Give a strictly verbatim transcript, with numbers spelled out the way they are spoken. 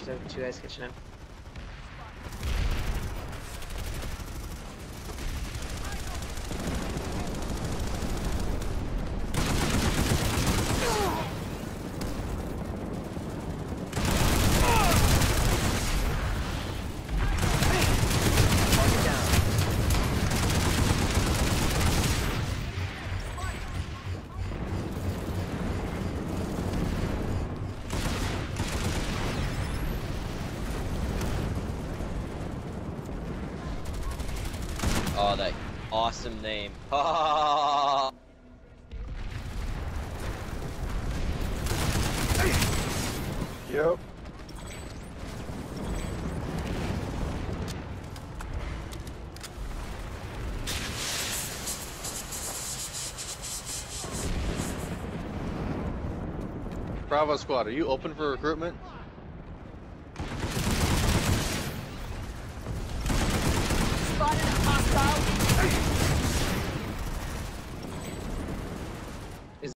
There's two guys kitchen him. Oh, that awesome name. Oh. Yep. Bravo squad, are you open for recruitment? Spotted a hostile.